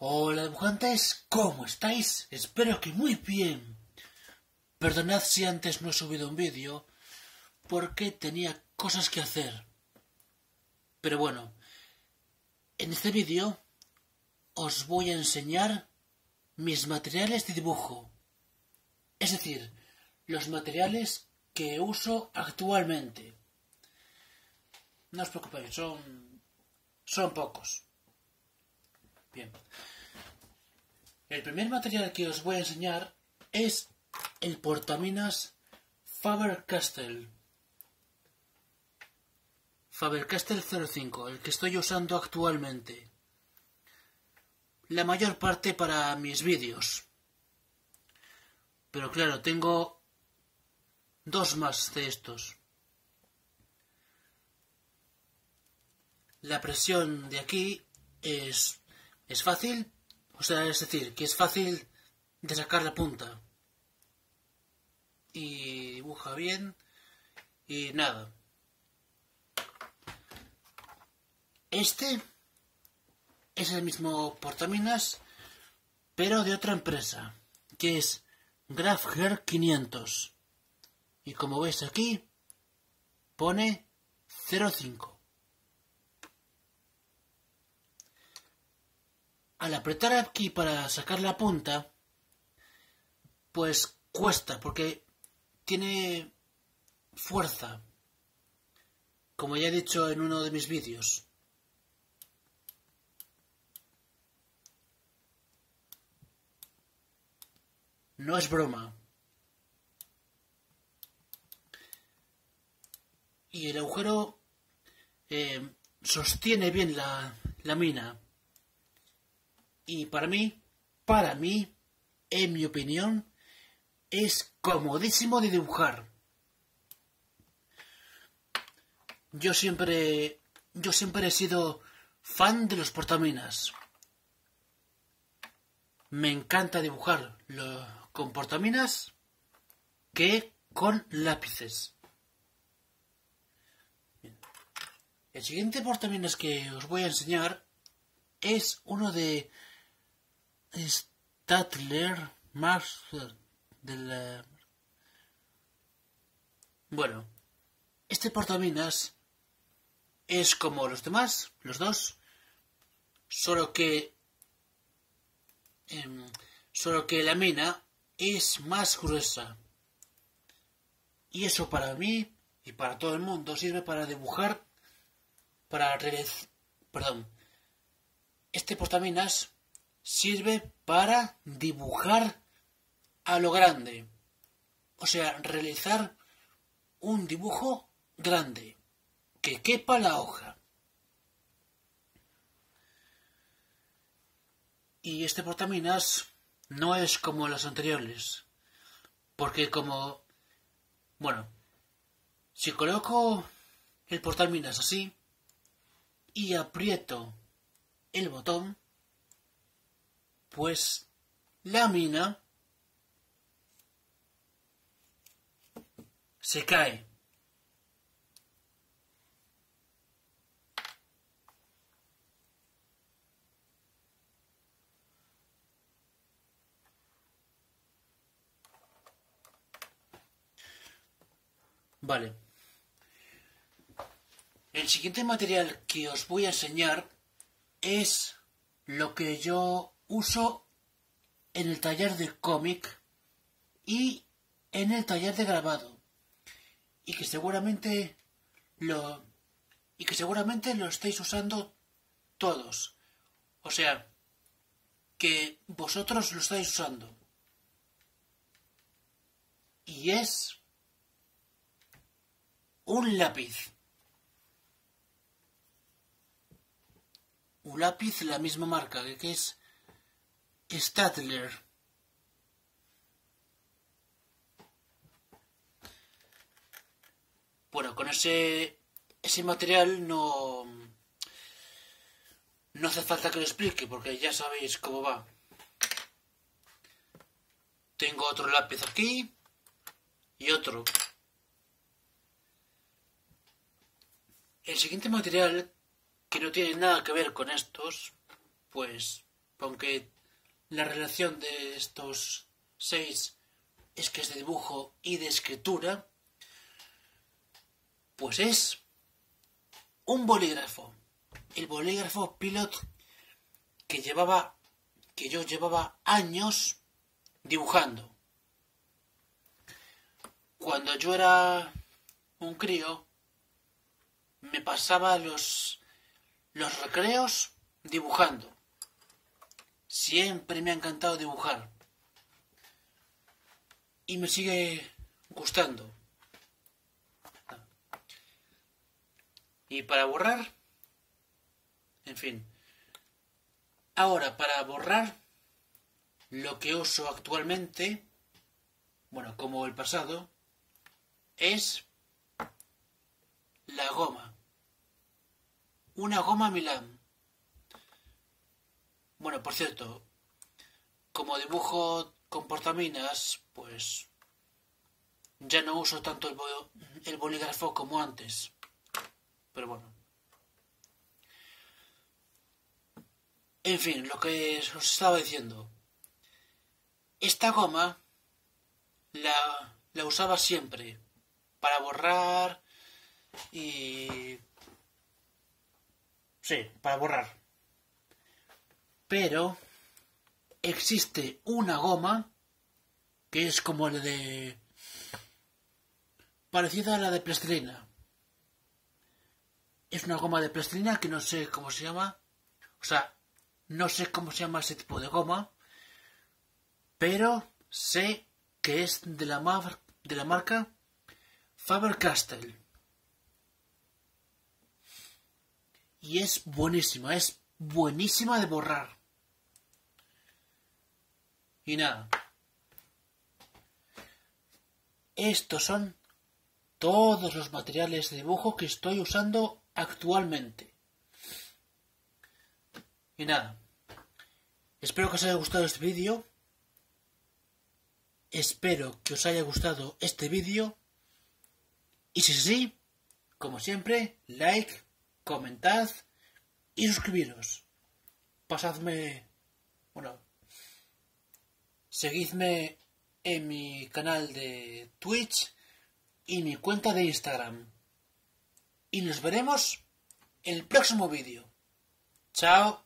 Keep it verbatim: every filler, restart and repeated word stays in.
Hola dibujantes, ¿cómo estáis? Espero que muy bien. Perdonad si antes no he subido un vídeo, porque tenía cosas que hacer. Pero bueno, en este vídeo os voy a enseñar mis materiales de dibujo. Es decir, los materiales que uso actualmente. No os preocupéis, son, son pocos. Bien. El primer material que os voy a enseñar es el portaminas Faber-Castell. Faber-Castell cero cinco, el que estoy usando actualmente. La mayor parte para mis vídeos. Pero claro, tengo dos más de estos. La presión de aquí es, es fácil, o sea, es decir, que es fácil de sacar la punta. Y dibuja bien y nada. Este es el mismo portaminas, pero de otra empresa, que es Grafger quinientos. Y como veis aquí, pone cero cinco. Al apretar aquí para sacar la punta, pues cuesta, porque tiene fuerza, como ya he dicho en uno de mis vídeos. No es broma. Y el agujero eh, sostiene bien la, la mina. Y para mí, para mí, en mi opinión, es comodísimo de dibujar. Yo siempre, yo siempre he sido fan de los portaminas. Me encanta dibujar lo, con portaminas que con lápices. Bien. El siguiente portaminas que os voy a enseñar es uno de Staedtler Mars de la... Bueno, este portaminas es como los demás, los dos, solo que eh, solo que la mina es más gruesa. Y eso para mí y para todo el mundo sirve para dibujar, para realizar, perdón, este portaminas sirve para dibujar a lo grande, o sea, realizar un dibujo grande, que quepa la hoja. Y este portaminas no es como los anteriores, porque como, bueno, si coloco el portaminas así y aprieto el botón, pues la mina se cae. Vale. El siguiente material que os voy a enseñar es lo que yo uso en el taller de cómic y en el taller de grabado. Y que seguramente lo y que seguramente lo estáis usando todos. O sea, que vosotros lo estáis usando. Y es un lápiz. Un lápiz, la misma marca, que es Staedtler. Bueno, con ese ese material no no hace falta que lo explique, porque ya sabéis cómo va. Tengo otro lápiz aquí y otro. El siguiente material, que no tiene nada que ver con estos, pues aunque la relación de estos seis es que es de dibujo y de escritura, pues es un bolígrafo. El bolígrafo Pilot que llevaba, que yo llevaba años dibujando. Cuando yo era un crío, me pasaba los, los recreos dibujando. Siempre me ha encantado dibujar. Y me sigue gustando. Y para borrar, en fin. Ahora, para borrar lo que uso actualmente, bueno, como el pasado, es la goma. Una goma Milán. Bueno, por cierto, como dibujo con portaminas, pues ya no uso tanto el, bo- el bolígrafo como antes. Pero bueno. En fin, lo que os estaba diciendo. Esta goma la, la usaba siempre para borrar y... Sí, para borrar. Pero existe una goma que es como la de... parecida a la de plastilina. Es una goma de plastilina que no sé cómo se llama. O sea, no sé cómo se llama ese tipo de goma. Pero sé que es de la, mar de la marca Faber-Castell. Y es buenísima, es buenísima de borrar. Y nada. Estos son todos los materiales de dibujo que estoy usando actualmente. Y nada. Espero que os haya gustado este vídeo. Espero que os haya gustado este vídeo. Y si es así, como siempre, like, comentad y suscribiros. Pasadme... Bueno... Seguidme en mi canal de Twitch y mi cuenta de Instagram. Y nos veremos en el próximo vídeo. Chao.